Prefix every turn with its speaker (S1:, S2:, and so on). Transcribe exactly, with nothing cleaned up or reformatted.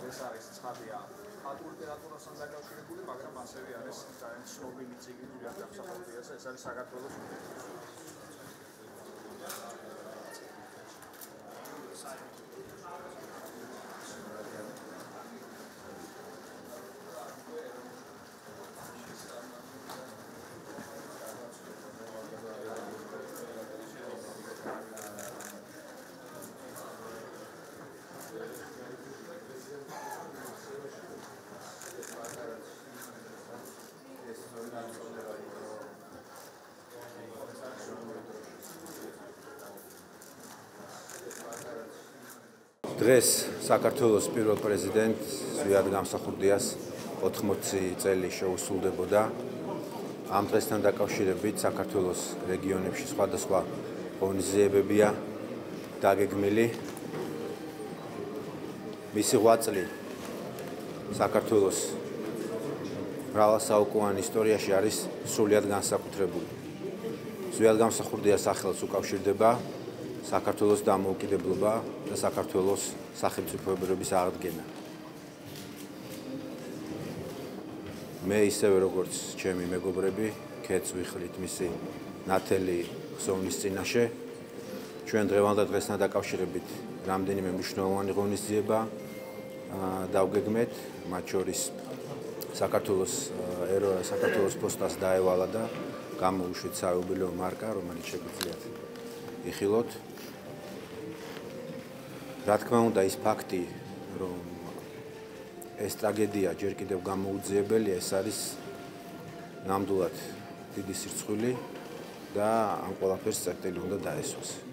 S1: ეს არის ცხადია ხალხურ ლიტერატურასთან დაკავშირებული, მაგრამ ასევე არის ძალიან ცნობილი წიგნი ზვიად გამსახურდიას, ეს არის საქართველოს
S2: დღეს საქართველოს პირველ პრეზიდენტს ზვიად გამსახურდიას ოთხმოცი წელი შეუსრულდებოდა. ამ დღესთან დაკავშირებით საქართველოს რეგიონებში სხვადასხვა ღონისძიებებია დაგეგმილი. მისი ღვაწლი საქართველოს მრავალსაუკუნოვან ისტორიაში არის სრულიად განსაკუთრებული. ზვიად გამსახურდიას სახელს უკავშირდება საქართველოს დამოუკიდებლობა და საქართველოს სახელმწიფოებრიობის აღდგენა. მე ისევე როგორც ჩემი მეგობრები ქეთს ვიხლით მისი ნათელი ხსოვნის წინაშე. ჩვენ დღევანდელ დღესთან დაკავშირებით რამდენიმე მნიშვნელოვანი ღონისძიება დავგეგმეთ, მათ შორის საქართველოს საქართველოს პოსტას დაევალა და გამოუშვით საიუბილეო მარკა, რომელიც შეგვიძლიათ იხილოთ. რა თქმა უნდა, ის ფაქტი, რომ ეს ტრაგედია ჯერ კიდევ გამოუძიებელია, ეს არის ნამდვილად დიდი სირცხვილი და ამ ყველაფერს წერტილი უნდა დაესვას.